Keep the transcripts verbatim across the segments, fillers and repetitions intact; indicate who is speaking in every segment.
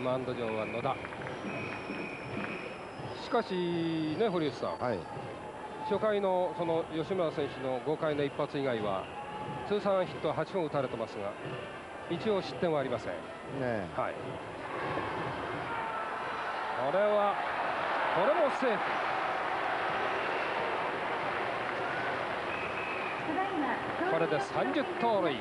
Speaker 1: マウンド上は野田。しかしね、堀内さん、はい、初回のその吉村選手の豪快な一発以外は通算ヒットははちほん打たれてますが、一応失点はありませんね。はい、これはこれもセーフ。これでさんじゅう盗塁。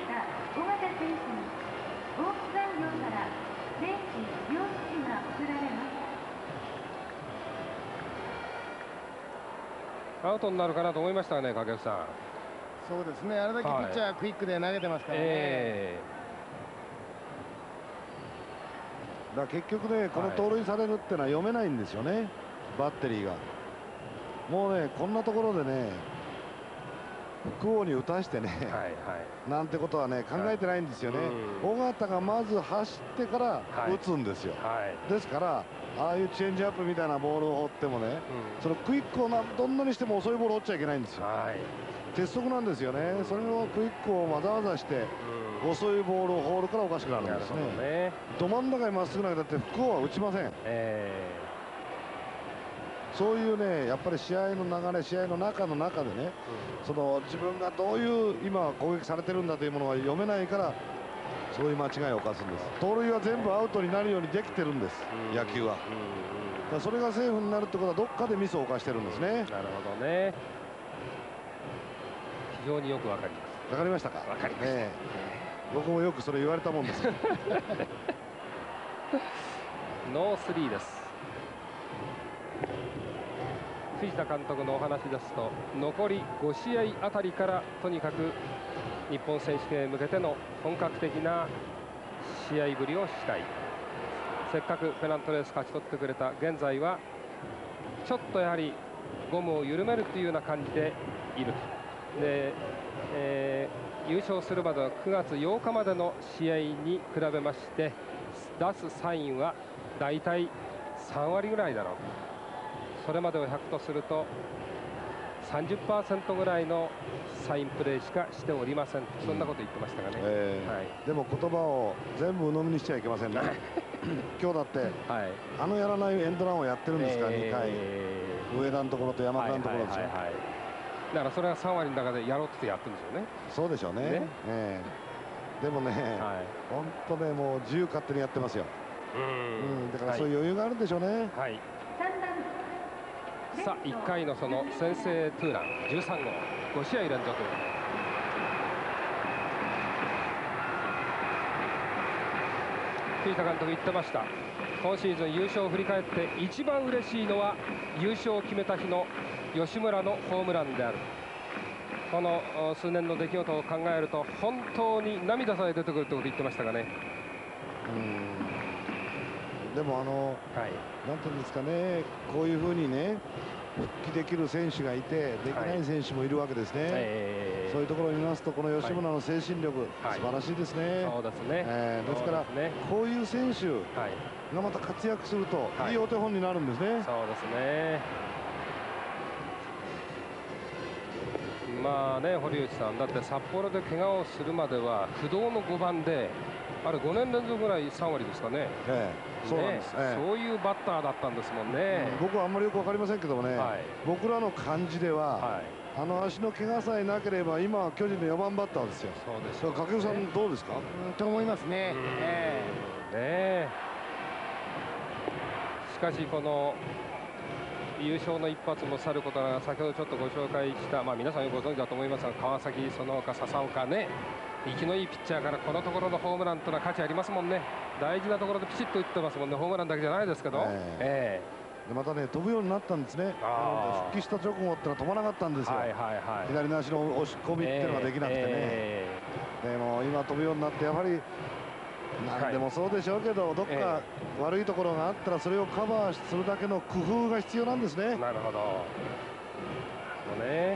Speaker 1: アウトになるかなと思いましたね、掛布さん。
Speaker 2: そうですね、あれだけピッチャークイックで投げてますからね。え
Speaker 3: ー、だ結局ね、この盗塁されるってのは読めないんですよね、はい、バッテリーが。もうね、こんなところでね、福王に打たしてね、はい、はい、なんてことはね、考えてないんですよね。尾形がまず走ってから打つんですよ。はいはい、ですから、ああいうチェンジアップみたいなボールを放ってもね、うん、そのクイックをなどんなにしても遅いボールを打っちゃいけないんですよ。はい、鉄則なんですよね。それをクイックをわざわざして、うん、遅いボールを放るからおかしくなるんですね。ね、ど真ん中にまっすぐ投げたって福王は打ちません。えーそういうね、やっぱり試合の流れ、試合の中の中でね、うん、その自分がどういう今攻撃されてるんだというものが読めないから、そういう間違いを犯すんです。盗塁は全部アウトになるようにできてるんです、うん、野球は。うん、それがセーフになるってことは、どっかでミスを犯してるんですね。なる
Speaker 1: ほどね。非常によくわかります。
Speaker 3: わかりましたか。
Speaker 1: わかりました、ね、
Speaker 3: 僕もよくそれ言われたもんです。
Speaker 1: ノースリーです。藤田監督のお話ですと、残りご試合あたりからとにかく日本選手権へ向けての本格的な試合ぶりをしたい。せっかくペナントレース勝ち取ってくれた現在はちょっとやはりゴムを緩めるというような感じでいると。で、えー、優勝するまではくがつようかまでの試合に比べまして出すサインはだいたいさんわりぐらいだろう。それまでをひゃくとすると さんじゅっパーセント ぐらいのサインプレーしかしておりません。そんなこと言ってましたがね、え
Speaker 3: ーはい、でも言葉を全部鵜呑みにしちゃいけませんね。今日だって、はい、あのやらないエンドランをやってるんですから、えー、にかい上田のところと山倉のところですよ。だ
Speaker 1: からそれはさんわりの中でやろうってやってるんですよね。
Speaker 3: そうでしょうね。ね、えー、でもね、本当、はい、ね、もう自由勝手にやってますよ。うん、うん、だからそういう余裕があるんでしょうね。はい、
Speaker 1: さあいっかいのその先制ツーランじゅうさんごうごしあい連続。藤田監督言ってました。今シーズン優勝を振り返って一番嬉しいのは優勝を決めた日の吉村のホームランである。この数年の出来事を考えると本当に涙さえ出てくるということを言ってましたがね。
Speaker 3: うん、でもあの、はい、なんていうんですかね、こういうふうにね復帰できる選手がいてできない選手もいるわけですね。はい、えー、そういうところを見ますとこの吉村の精神力、はい、素晴らしいですね。そうですね、えー、ですからです、ね、こういう選手がまた活躍すると、はい、いいお手本になるんですね。
Speaker 1: そうですね。まあね、堀内さんだって札幌で怪我をするまでは不動のごばんであれごねん連続ぐらいさんわりですかね。ええ、そうなんです、ね、ええ、そういうバッターだったんですもんね。
Speaker 3: うん、僕はあんまりよく分かりませんけどもね、はい、僕らの感じでは、はい、あの足の怪我さえなければ今は巨人のよばんバッターですよ。そうですよね。掛布さんどうですか？
Speaker 2: うん、と思いますね。え
Speaker 1: え、ね、しかしこの優勝の一発もさることながら先ほどちょっとご紹介した、まあ、皆さんご存知だと思いますが川崎、その他笹岡ね、生きのいいピッチャーからこのところのホームランというのは価値ありますもんね。大事なところでピシッと打ってますもんね。ホームランだけじゃないですけど、え
Speaker 3: ー、でまたね飛ぶようになったんですね。復帰した直後ってのは飛ばなかったんですよ。左の足の押し込みっていうのができなくてね、えーえー、でも今飛ぶようになってやはり何でもそうでしょうけど、はい、どっか悪いところがあったらそれをカバーするだけの工夫が必要なんですね。
Speaker 1: なるほど。もうね、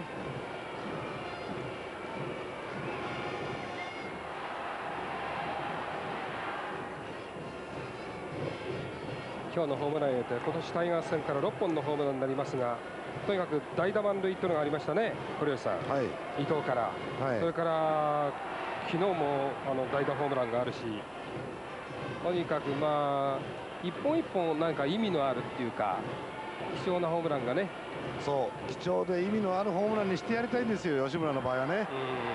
Speaker 1: 今日のホームランを得て今年タイガース戦からろっぽんのホームランになりますが、とにかく代打満塁というのがありましたね、堀内さん。はい、伊藤から、はい、それから昨日もあの代打ホームランがあるし、とにかくまあ一本一本なんか意味のあるっていうか貴重なホームランがね。
Speaker 3: そう貴重で意味のあるホームランにしてやりたいんですよ、吉村の場合はね。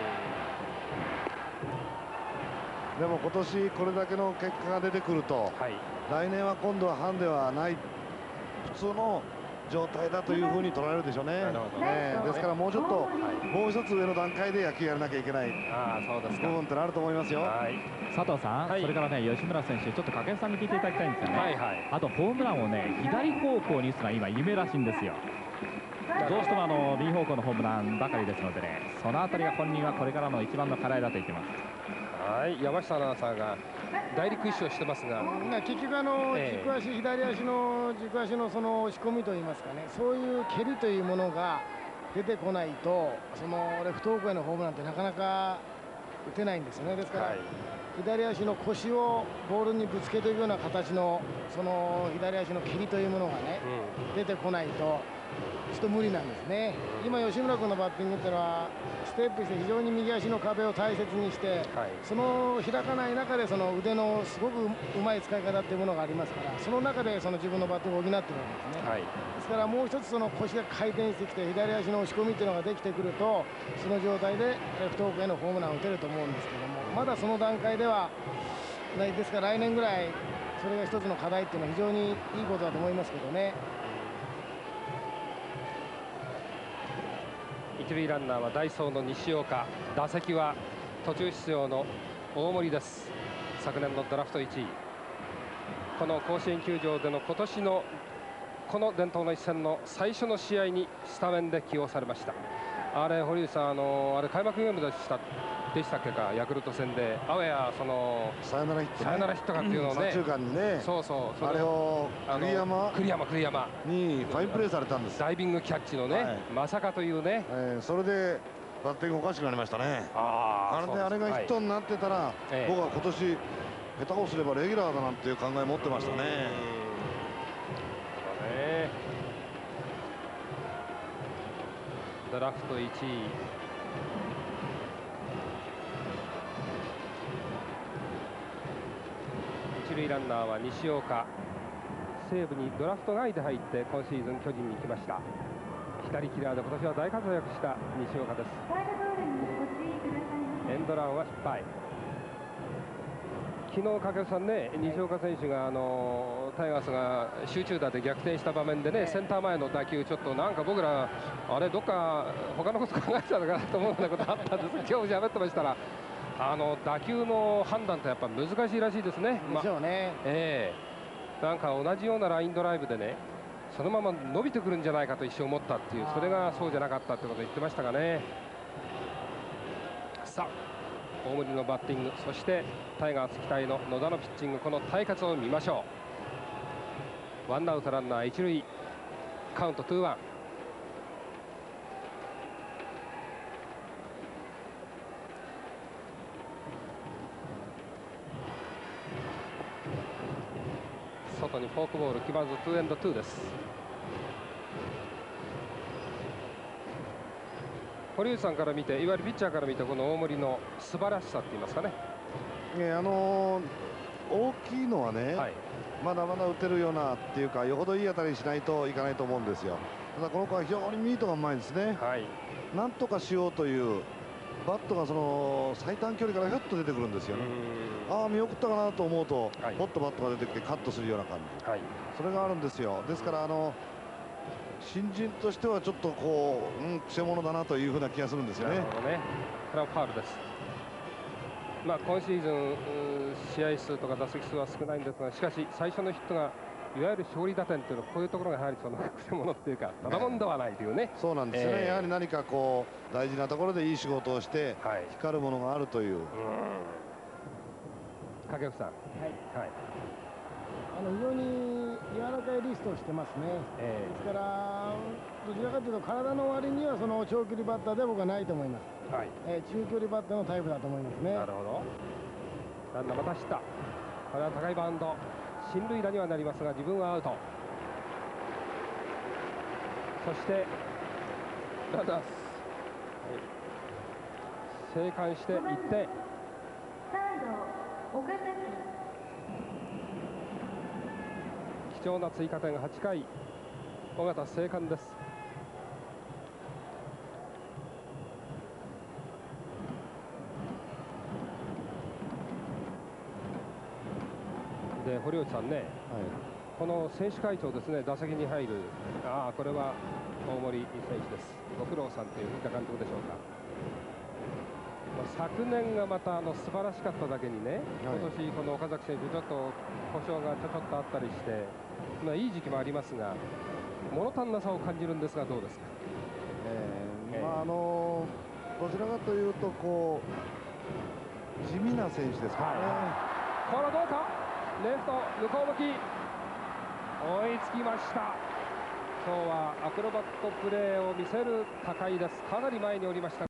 Speaker 3: でも今年これだけの結果が出てくると、はい、来年は今度はハンデはない普通の状態だというふうに捉えるでしょうね。ねですからもうちょっと、はい、もう一つ上の段階で野球やらなきゃいけない部分ってなると思いますよ。はい、
Speaker 4: 佐藤さん、はい、それからね吉村選手、ちょっと掛布さんに聞いていただきたいんですよね。はいはい、あとホームランをね左方向に打つのは今夢らしいんですよ。どうしてもあの右方向のホームランばかりですのでね、そのあたりが本人はこれからの一番の課題だと言ってます。
Speaker 1: はい、山下アナウンサーが大陸一周してますが、
Speaker 2: 結局あの、えー、軸足左足の軸足のその押し込みといいますかね、そういう蹴りというものが出てこないと、そのレフト方向へのホームランってなかなか打てないんですよね。ですから、はい、左足の腰をボールにぶつけていくような形のその左足の蹴りというものがね、うん、出てこないとちょっと無理なんですね。今吉村君のバッティングっていうのはステップして非常に右足の壁を大切にして、はい、その開かない中でその腕のすごくうまい使い方っていうものがありますから、その中でその自分のバッティングを補っているわけですね。はい、ですからもう一つその腰が回転してきて左足の押し込みっていうのができてくると、その状態でレフト方向へのホームランを打てると思うんですけども、まだその段階ではないですから、来年ぐらいそれが一つの課題っていうのは非常にいいことだと思いますけどね。
Speaker 1: 一塁ランナーはダイソーの西岡、打席は途中出場の大森です。昨年のドラフトいちい、この甲子園球場での今年のこの伝統の一戦の最初の試合にスタメンで起用されました。あれ堀内さん、あのあれ開幕ゲームでしたでしたっけか、ヤクルト戦であわやその
Speaker 3: サヨナラヒット、ね、
Speaker 1: サヨナラヒットかっていうのをね、
Speaker 3: 左中間にね、
Speaker 1: そうそう
Speaker 3: あれを栗山
Speaker 1: 栗山栗山
Speaker 3: にファインプレーされたんです。
Speaker 1: ダイビングキャッチのね、はい、まさかというね、
Speaker 3: えー、それでバッティングおかしくなりましたね。あれであれがヒットになってたら、はい、僕は今年下手をすればレギュラーだなんていう考え持ってましたね。
Speaker 1: ドラフトいちい、一塁ランナーは西岡、西武にドラフト外で入って今シーズン巨人に来ました。左キラーで今年は大活躍した西岡です。エンドランは失敗。昨日掛布さんね、西岡選手があのタイガースが集中打で逆転した場面でね、センター前の打球、ちょっとなんか僕らあれどっか他のこと考えてたのかなと思うようなことあったんですが、今日喋ってましたら、あの打球の判断ってやっぱ難しいらしいですね。
Speaker 2: でしょうね。
Speaker 1: ま、ええー、なんか同じようなラインドライブでね、そのまま伸びてくるんじゃないかと一瞬思ったっていう、それがそうじゃなかったってことを言ってましたがね。さあ大森のバッティング、そしてタイガース期待の野田のピッチング、この対決を見ましょう。ワンアウトランナー一塁、カウントツーワン。外にフォークボール決まらずツーエンドツーです。堀内さんから見て、いわゆるピッチャーから見て、この大森の素晴らしさって言いますかね。
Speaker 3: えー、あのー、大きいのはね、はい、まだまだ打てるようなっていうか、よほどいい当たりしないといかないと思うんですよ。ただこの子は非常にミートがうまいですね。はい、なんとかしようというバットがその最短距離からひょっと出てくるんですよね。ああ見送ったかなと思うと、はい、ポッとバットが出てきてカットするような感じ、はい、それがあるんですよ。ですからあの新人としてはちょっとこう、うん、くせ者だなというふうな気がするんですよね。
Speaker 1: なるほどね。これはファウルです。まあ今シーズン試合数とか打席数は少ないんですが、しかし最初のヒットがいわゆる勝利打点というのはこういうところがやはりそのくせ者っていうかただもんではないというね。
Speaker 3: ね、そうなんですよね、えー、やはり何かこう大事なところでいい仕事をして、はい、光るものがあるという。
Speaker 1: 掛布さん、はい、はい、
Speaker 2: あの非常に柔らかいリストをしてますね。えー、ですからどちらかというと体の割にはその長距離バッターで僕はないと思います。はい、えー、中距離バッターのタイプだと思いますね。
Speaker 1: なるほど。ランナーまたした。これは高いバウンド。進塁打にはなりますが自分はアウト。そしてランナー、はい、生還していって。サード岡崎。 貴重な追加点はちかい、尾形生還です。で堀内さんね、はい、この選手会長ですね、打席に入る、ああこれは大森選手です。ご苦労さんという藤田監督でしょうか。昨年がまたあの素晴らしかっただけにね、今年この岡崎選手ちょっと故障がちょちょっとあったりして、まあ、いい時期もありますが物足んなさを感じるんですがどうですか。
Speaker 3: えーまああのどちらかというとこう地味な選手ですからね。
Speaker 1: これはどうか、レフト向こう向き追いつきました。今日はアクロバットプレーを見せる高井です。かなり前におりました。